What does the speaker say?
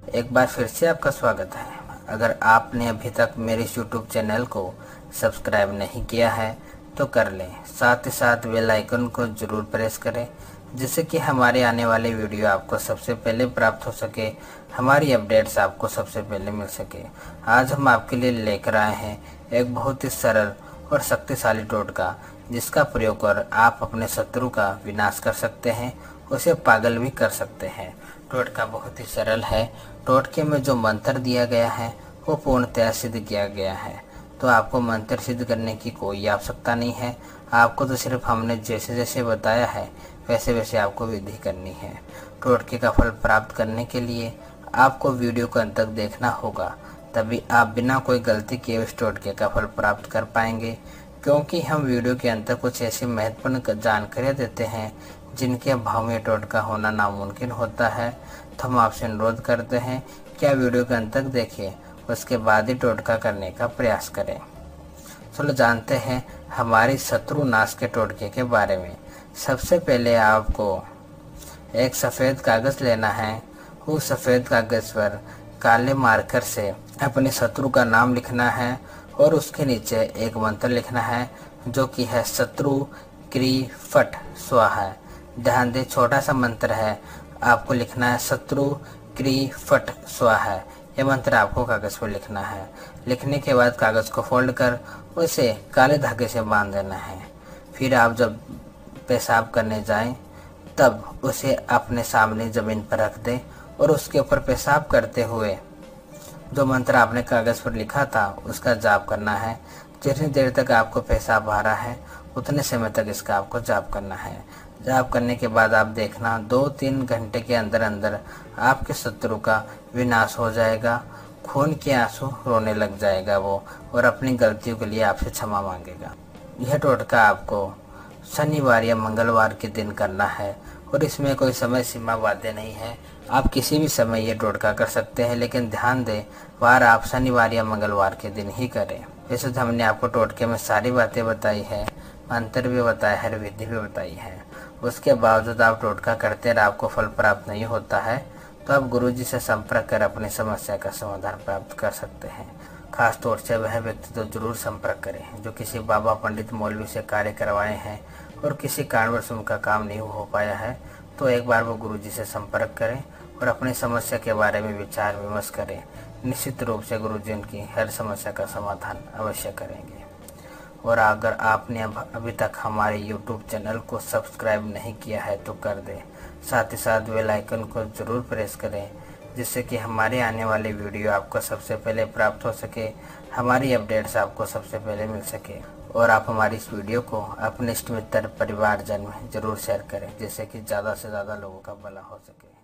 एक बार फिर से आपका स्वागत है। अगर आपने अभी तक मेरे यूट्यूब चैनल को सब्सक्राइब नहीं किया है तो कर लें, साथ ही साथ बेल आइकन को ज़रूर प्रेस करें जिससे कि हमारे आने वाले वीडियो आपको सबसे पहले प्राप्त हो सके, हमारी अपडेट्स आपको सबसे पहले मिल सके। आज हम आपके लिए लेकर आए हैं एक बहुत ही सरल और शक्तिशाली टोटका जिसका प्रयोग कर आप अपने शत्रु का विनाश कर सकते हैं, उसे पागल भी कर सकते हैं। टोटका बहुत ही सरल है। टोटके में जो मंत्र दिया गया है वो पूर्णतया सिद्ध किया गया है, तो आपको मंत्र सिद्ध करने की कोई आवश्यकता नहीं है। आपको तो सिर्फ हमने जैसे जैसे बताया है वैसे वैसे आपको विधि करनी है। टोटके का फल प्राप्त करने के लिए आपको वीडियो को अंत तक देखना होगा, तभी आप बिना कोई गलती किए उस टोटके का फल प्राप्त कर पाएंगे। क्योंकि हम वीडियो के अंत तक कुछ ऐसी महत्वपूर्ण जानकारियाँ देते हैं जिनके अभाव में टोटका होना नामुमकिन होता है, तो हम आपसे अनुरोध करते हैं कि आप वीडियो के अंत तक देखें, उसके बाद ही टोटका करने का प्रयास करें। चलो जानते हैं हमारी शत्रु नाश के टोटके के बारे में। सबसे पहले आपको एक सफ़ेद कागज़ लेना है। उस सफ़ेद कागज़ पर काले मार्कर से अपने शत्रु का नाम लिखना है और उसके नीचे एक मंत्र लिखना है जो कि है शत्रु क्री फट स्वाहा। ध्यान दें, छोटा सा मंत्र है, आपको लिखना है शत्रु क्री फट स्वाहा। यह मंत्र आपको कागज़ पर लिखना है। लिखने के बाद कागज़ को फोल्ड कर उसे काले धागे से बांध देना है। फिर आप जब पेशाब करने जाएं तब उसे अपने सामने ज़मीन पर रख दें और उसके ऊपर पेशाब करते हुए जो मंत्र आपने कागज़ पर लिखा था उसका जाप करना है। जितनी देर तक आपको पेशाब आ रहा है उतने समय तक इसका आपको जाप करना है। जाप करने के बाद आप देखना 2-3 घंटे के अंदर अंदर आपके शत्रु का विनाश हो जाएगा। खून के आंसू रोने लग जाएगा वो, और अपनी गलतियों के लिए आपसे क्षमा मांगेगा। यह टोटका आपको शनिवार या मंगलवार के दिन करना है और इसमें कोई समय सीमा बाध्य नहीं है। आप किसी भी समय ये टोटका कर सकते हैं, लेकिन ध्यान दें वार आप शनिवार या मंगलवार के दिन ही करें। वैसे तो हमने आपको टोटके में सारी बातें बताई है, मंत्र भी बताया है, विधि भी बताई है। उसके बावजूद आप टोटका करते और आपको फल प्राप्त नहीं होता है तो आप गुरुजी से संपर्क कर अपनी समस्या का समाधान प्राप्त कर सकते हैं। खास तौर से वह व्यक्ति तो जरूर संपर्क करें जो किसी बाबा पंडित मौलवी से कार्य करवाए हैं और किसी कारणवश उनका काम नहीं हो पाया है, तो एक बार वो गुरुजी से संपर्क करें और अपनी समस्या के बारे में विचार विमर्श करें। निश्चित रूप से गुरुजी उनकी हर समस्या का समाधान अवश्य करेंगे। और अगर आपने अभी तक हमारे YouTube चैनल को सब्सक्राइब नहीं किया है तो कर दें, साथ ही साथ बेल आइकन को ज़रूर प्रेस करें जिससे कि हमारे आने वाले वीडियो आपको सबसे पहले प्राप्त हो सके, हमारी अपडेट्स आपको सबसे पहले मिल सके। और आप हमारी इस वीडियो को अपने इष्ट मित्र परिवारजन में ज़रूर शेयर करें जिससे कि ज़्यादा से ज़्यादा लोगों का भला हो सके।